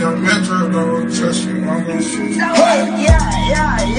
Metro, don't touch me, I'm gonna shoot you. Yeah.